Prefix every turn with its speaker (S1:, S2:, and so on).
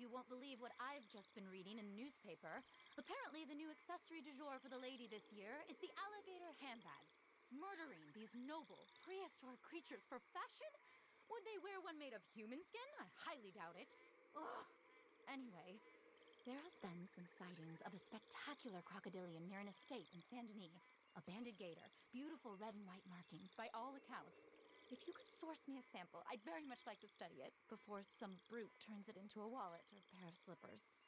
S1: You won't believe what I've just been reading in the newspaper. Apparently, the new accessory du jour for the lady this year is the alligator handbag. Murdering these noble, prehistoric creatures for fashion? Would they wear one made of human skin? I highly doubt it. Ugh. Anyway, there have been some sightings of a spectacular crocodilian near an estate in Saint-Denis. A banded gator, beautiful red and white markings by all accounts. If you could source me a sample, I'd very much like to study it before some brute turns it into a wallet or pair of slippers.